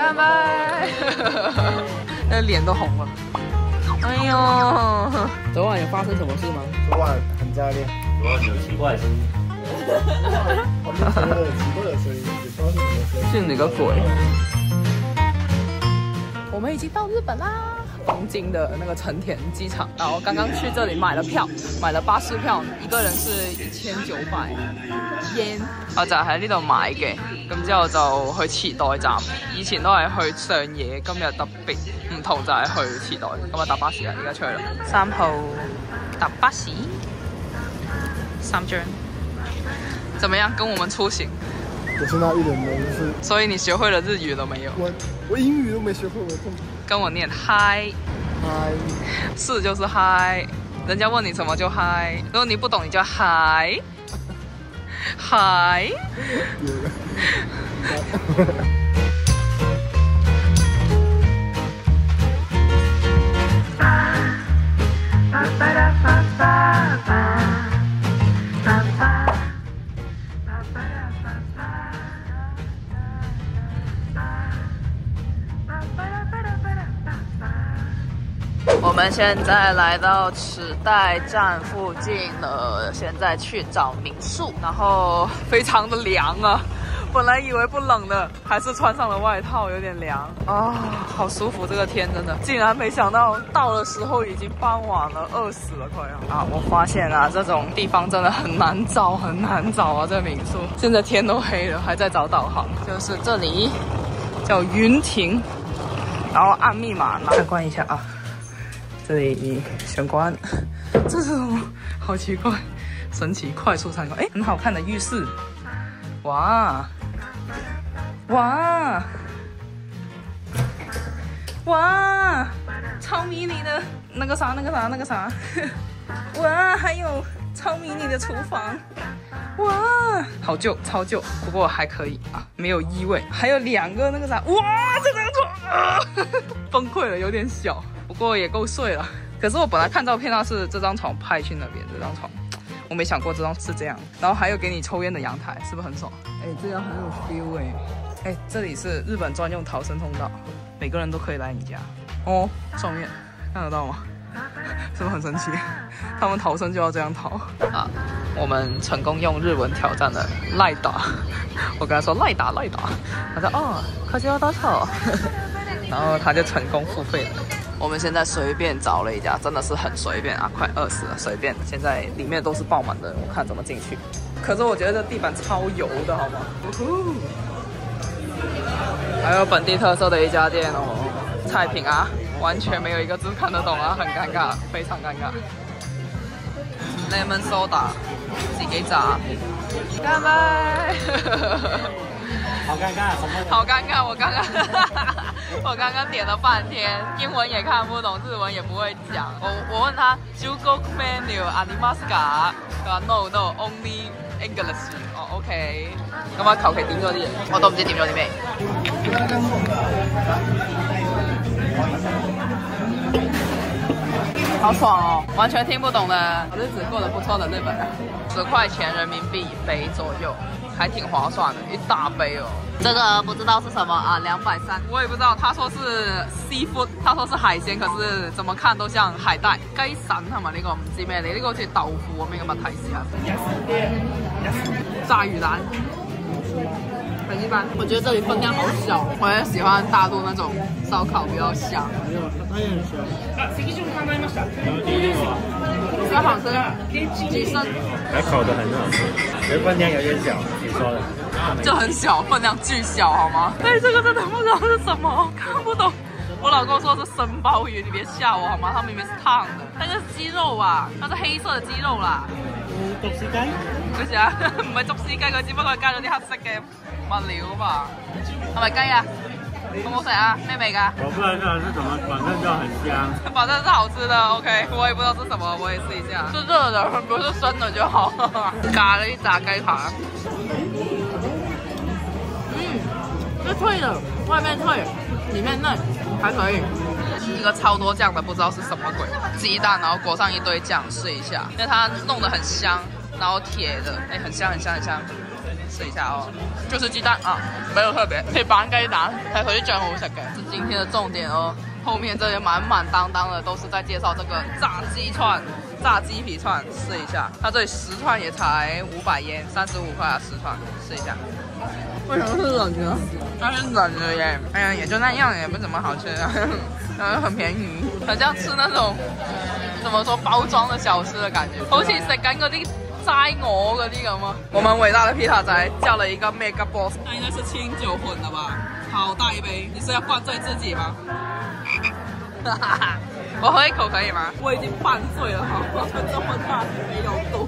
干杯！那脸都红了。哎呦，昨晚有发生什么事吗？ 昨晚很炸裂， 昨晚有奇怪的声音。 我们听了奇怪的声音，也不知道是什么声音。 是哪个鬼？我们已经到日本啦，东京的那个成田机场。然後剛剛去這裡買了票，買了巴士票，一個人是1900 yen。我就喺呢度買嘅，咁之後就去池袋站。以前都係去上野，今日特別唔同就係去池袋。咁啊搭巴士啦，而家出去啦。3號搭巴士，3張。怎麼樣？跟我們出行？ 我是那一人的，就是。 所以你學會了日語了沒有？ 我英語都沒學會，我跟我念嗨， 嗨， 是就是嗨，人家問你什麼就嗨，如果你不懂你就嗨，嗨。我们现在来到池袋站附近了，现在去找民宿，然后非常的凉啊！本来以为不冷的，还是穿上了外套，有点凉啊，好舒服，这个天真的，竟然没想到到的时候已经傍晚了，饿死了快要啊！我发现啊，这种地方真的很难找，很难找啊！这民宿现在天都黑了，还在找导航，就是这里叫云亭，然后按密码参观一下啊。这里玄关，这是什么？好奇怪，神奇！快速参观，哎，很好看的浴室，哇哇哇，超迷你的那个啥，哇，还有超迷你的厨房，哇，好旧，超旧，不过还可以啊，没有异味，还有2个那个啥，哇，这张床啊，崩溃了，有点小。不过也够睡了。可是我本来看照片，它是这张床派去那边，这张床，我没想过这张是这样。然后还有给你抽烟的阳台，是不是很爽？哎，这样很有 feel 哎。哎，这里是日本专用逃生通道，每个人都可以来你家。哦，上面看得到吗？是不是很神奇？他们逃生就要这样逃啊！我们成功用日文挑战了赖打。我跟他说赖打，他说哦，可惜要打草。然后他就成功付费了。我们现在随便找了一家，真的是很随便啊，快饿死了，随便。现在里面都是爆满的，我看怎么进去。可是我觉得这地板超油的，好吗？还有本地特色的一家店哦，菜品啊，完全没有一个字看得懂啊，很尴尬，非常尴尬。Lemon soda， 自己榨，干杯！ 好尴尬， 好尴尬！我刚刚点了半天，英文也看不懂，日文也不会讲。我问他，Jukok menu animasu ka？ No only English。哦 OK。咁我求其點咗啲嘢，我都唔知點咗啲咩。好爽哦，完全聽不懂的日子過得不錯的日本人，10塊錢人民幣1杯左右。还挺划算的，一大杯哦。这个不知道是什么啊，230。我也不知道，他说是 seafood， 他说是海鲜，可是怎么看都像海带。雞腎係咪呢個唔知咩嚟？呢個好似豆腐咁樣嘅物體試下。炸魚蛋，很一般。我覺得這裡分量好小，我也喜歡大陸那種燒烤比較香。比較好吃，雞腎還烤得很好吃，分量有點小，你說的。 就很小，分量巨小，好嗎？哎，這個真的不知道是什麼，看不懂。我老公說是生鮑魚，你別嚇我好嗎？它明明是燙的，那個是雞肉啊，它是黑色的雞肉啦。 竹絲雞？ 嗰時啊，唔係竹絲雞，佢只不過係加咗啲黑色嘅物料嘛。係咪雞啊？好唔好食啊？咩味㗎？ 我不知道是什麼，反正就很香。 反正是好吃的 ，OK。我也不知道是什麼，我也試一下。是熱的，不是生的就好。加了一炸雞排。是脆的，外面脆，里面嫩，还可以。一个超多酱的，不知道是什么鬼，鸡蛋，然后裹上一堆酱，试一下，因为它弄得很香，然后铁的，哎，很香很香很香。 试一下哦，就是雞蛋啊，沒有特別，配板雞蛋，睇佢啲醬好食嘅。是今天的重點哦，後面這些滿滿當當的都是在介紹這個炸雞串、炸雞皮串，試一下。它這裡10串也才500yen，35塊啊10串，試一下。為什麼是冷的？它是冷的耶，哎呀，也就那樣，也不怎麼好吃啊，然後很便宜，很像吃那種怎麼說包裝的小吃的感覺，好似食緊嗰啲齋鵝嗰啲咁啊。我們偉大的皮塔仔叫了一個 mega boss， 那應該是清酒混的吧？好大一杯，你是要灌醉自己嗎？我喝一口可以嗎？我已經半醉了，好嗎？這麼大沒有度。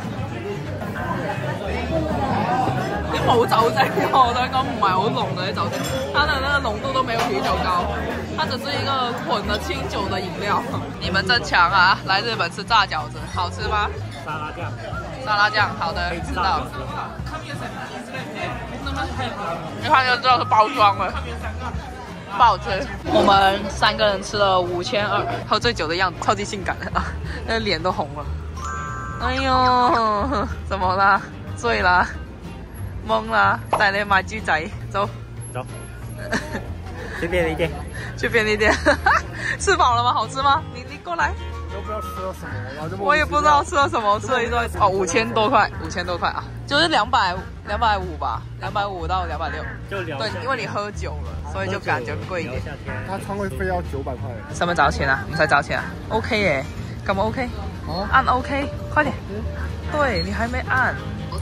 啲冇酒精，我想講唔係好濃嘅啲酒精，它的那個濃度都沒有啤酒高，它只是一個混了清酒的飲料。你們真強啊！來日本吃炸餃子，好吃嗎？ 沙拉醬， 沙拉醬，好的，知道。一看就知道是包裝的，不好吃。我們3個人吃了5200，喝醉酒的樣子超級性感啊，那個臉都紅了。哎呦，怎麼啦？醉啦？懵啦！帶你買豬仔，走。 走。去便利店。 去便利店。吃飽了嗎？好吃嗎？你過來。 都不知道吃了什麼， 我也不知道吃了什麼，吃了一頓哦，5000多塊，5000多塊啊，就是250吧，250到260。 就聊。 對，因為你喝酒了，所以就感覺貴一點。 他倉位費要900塊。 使唔使找錢啊？唔使找錢啊 ？OK 耶，咁 OK。哦。按 OK，快點。對，你還沒按。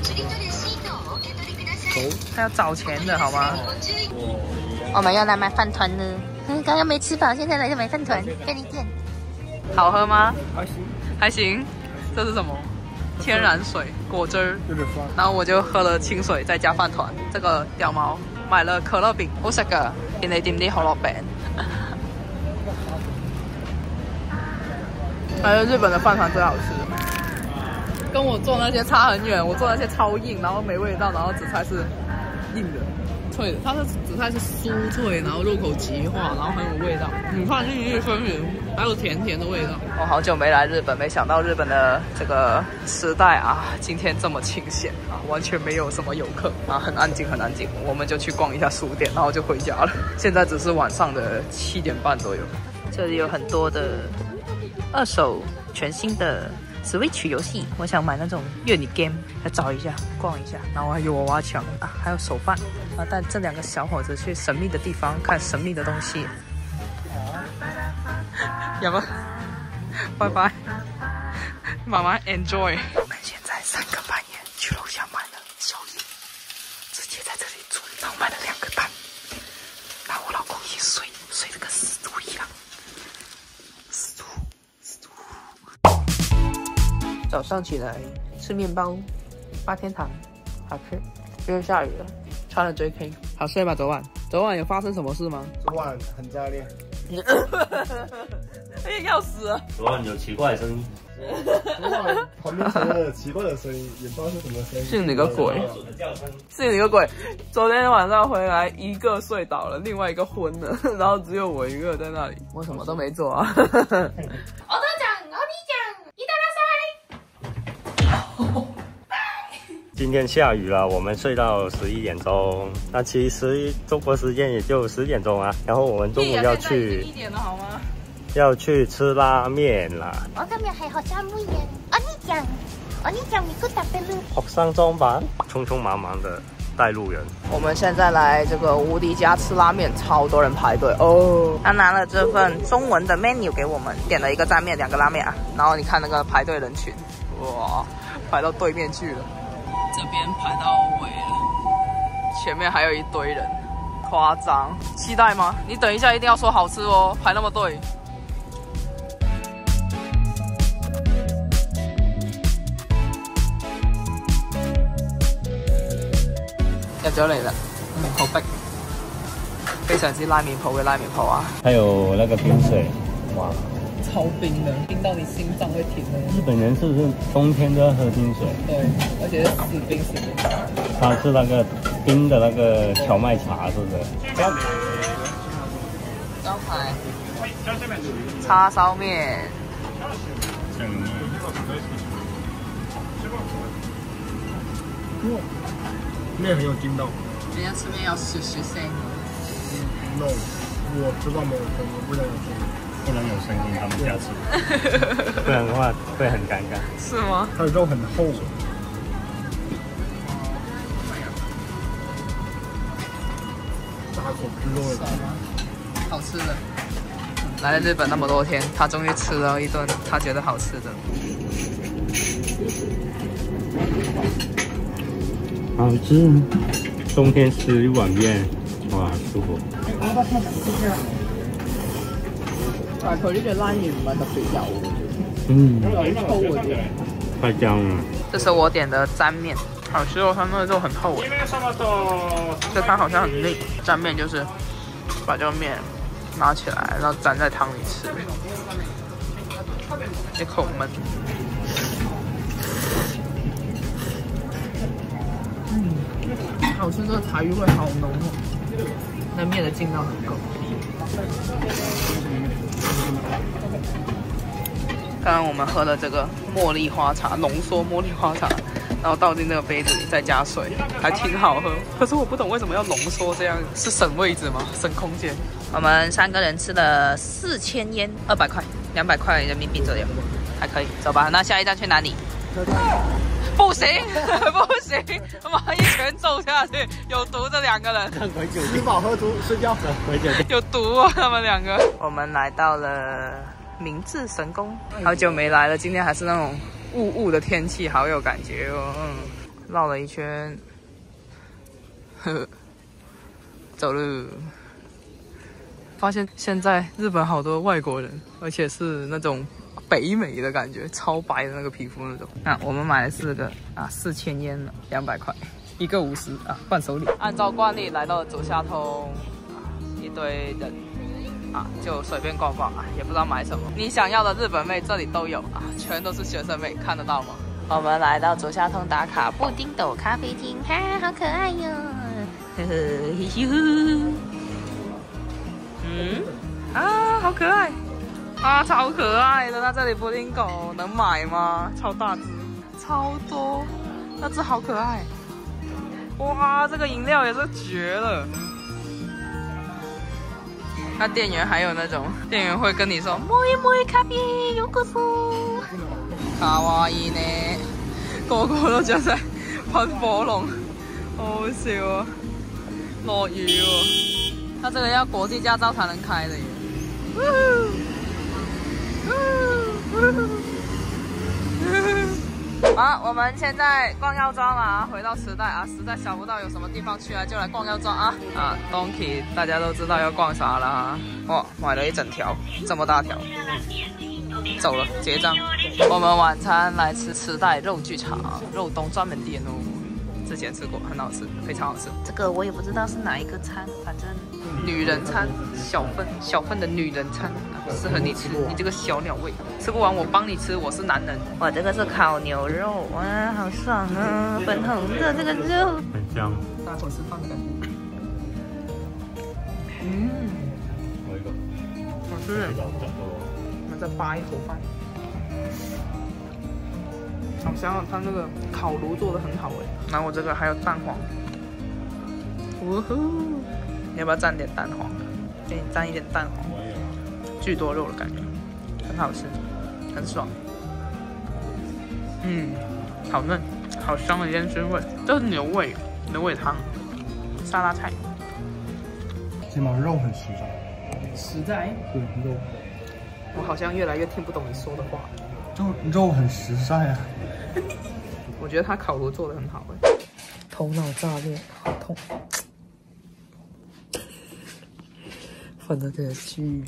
他要找錢的好嗎？ 我們要來買飯團呢。剛剛沒吃飽，現在來買飯團，便利店。 好喝嗎？ 還行， 還行。這是什麼？天然水果汁， 有點酸。 然後我就喝了清水，再加飯團。這個屌毛買了可樂餅，好食噶，便利店啲可樂餅。還有日本的飯團最好吃。跟我做那些差很遠，我做那些超硬，然後沒味道，然後紫菜是硬的、脆的。它的紫菜是酥脆，然後入口即化，然後很有味道。你看粒粒分明，還有甜甜的味道。我好久沒來日本，沒想到日本的這個時代啊，今天這麼清閒啊，完全沒有什麼遊客啊，很安靜，很安靜。我們就去逛一下書店，然後就回家了。現在只是晚上的7點半左右。這裡有很多的二手全新的Switch 遊戲，我想買那種乙女 game， 來找一下，逛一下。然後還有娃娃牆啊，還有手辦啊，帶這2個小伙子去神秘的地方看神秘的東西。有嗎？拜拜，媽媽 enjoy。我們現在3更半夜去樓下買了宵夜，直接在這裡住，然後買了2個蛋，然後我老公一睡得跟死豬一樣。早上起來吃麵包，8天堂，好吃。因為下雨了，穿了 JK， 好睡吧？昨晚有發生什麼事嗎？ 昨晚很炸裂。 哎呀，要死了！ 昨晚有奇怪的聲音。 昨晚旁邊傳來了奇怪的聲音，也不知道是什麼聲音。 是哪個鬼？是哪個鬼？昨天晚上回來，一個睡倒了，另外一個昏了，然後只有我一個在那裡。我什麼都沒做啊。 今天下雨了，我們睡到11點鐘。那其實中國時間也就10點鐘啊。然後我們中午要去 1點了好嗎？ 要去吃拉麵啦。 我今日係學生妹嘅，我呢醬咪good特別咯。 學生裝扮，匆匆忙忙的帶路人。 我們現在來這個無敵家吃拉麵，超多人排隊哦。他拿了這份中文的 menu 給我們，點了1個蘸麵，2個拉麵啊。然後你看那個排隊人群，哇，排到對面去了。這邊排到尾了，前面還有一堆人，誇張。期待嗎？你等一下一定要說好吃哦，排那麼對。入咗嚟啦，好逼，非常之拉麵鋪嘅拉麵鋪啊！ 還有那個冰水，哇， 超冰的，冰到你心臟會停的。 日本人是不是冬天都要喝冰水？ 對，而且是死冰死冰。 它是那個冰的那個蕎麥茶，是不是？ 招牌，叉燒麵。 面很有筋道。 人家吃面要10 cm。 No， 我知道没有声音，不能有声音。 不能有声音，他们家吃，不然的话会很尴尬。 是吗？ 它的肉很厚。大口吃肉的， 好吃的。来了日本那么多天，他终于吃了一顿他觉得好吃的。 好吃，冬天吃一碗面，哇，舒服。 但係佢呢隻拉麵唔係特別油， 有點粗嗰啲。 太香了。 這是我點的沾面，好吃哦，它那個肉很透誒，這湯好像很膩。沾面就是把這個面拿起來，然後沾在湯裡吃，一口悶。好吃，這個柴魚味好濃哦，那面的勁道很夠。刚刚我们喝了这个茉莉花茶，浓缩茉莉花茶，然后倒进那个杯子里，再加水，还挺好喝。可是我不懂为什么要浓缩这样，是省位置吗？省空间。我们3个人吃了4000烟，200块，200块人民币左右，还可以。走吧，那下一站去哪里？不行，不行，我们一拳揍下去，有毒这2个人。 吃饱喝足睡觉。 有毒啊，他们2个。我们来到了明治神宫，好久没来了，今天还是那种雾的天气，好有感觉哦。绕了一圈，走路。发现现在日本好多外国人，而且是那种北美的感觉，超白的那个皮肤那种。那我们买了4个啊，4000烟了，200块，一个50啊，伴手礼。按照惯例来到竹下通，一堆人。啊，就随便逛逛啊，也不知道买什么。你想要的日本妹这里都有啊，全都是学生妹，看得到吗？我们来到竹下通打卡布丁斗咖啡厅，哈，好可爱哟！呵呵，啊，好可爱啊，超可爱的。那这里布丁狗能买吗？超大只，超多，那只好可爱。哇，这个饮料也是绝了。那店员还有那种，店员会跟你说“摸一摸一咖啡，有个素”，卡哇伊呢，個個都着晒噴火龍，好好笑啊！落雨哦，那這個要國際駕照才能開的耶。好，我们现在逛药妆啊，回到时代啊，实在想不到有什么地方去啊，就来逛药妆啊。Donkey 大家都知道要逛啥了啊。哇，买了一整条，这么大条。走了，结账。我们晚餐来吃池袋肉剧场肉冬专门店哦，之前吃过，很好吃，非常好吃。这个我也不知道是哪一个餐，反正女人餐，小份的女人餐，适合你吃。你这个小鸟胃，吃不完我帮你吃，我是男人。哇，这个是烤牛肉，哇，好爽啊！粉红的这个肉， 很香。 大口吃饭的感觉。 我一个， 好吃。我们再扒一口饭。好香啊！它那个烤炉做的很好哎。然后我这个还有蛋黄，呜呼！你要不要蘸点蛋黄？给你蘸一点蛋黄，巨多肉的感觉，很好吃，很爽。好嫩，好香的烟熏味，这是牛胃汤，沙拉菜。 起码肉很实在。 实在？ 对，肉。 我好像越来越听不懂你说的话。 就肉很实在啊。 我觉得它烤炉做的很好哎。头脑炸裂，好痛。翻得这剧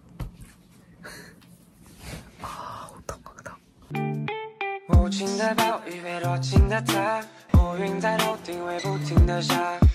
啊，好痛好痛。 无情的暴雨被落进的他，乌云在头顶会不停的下。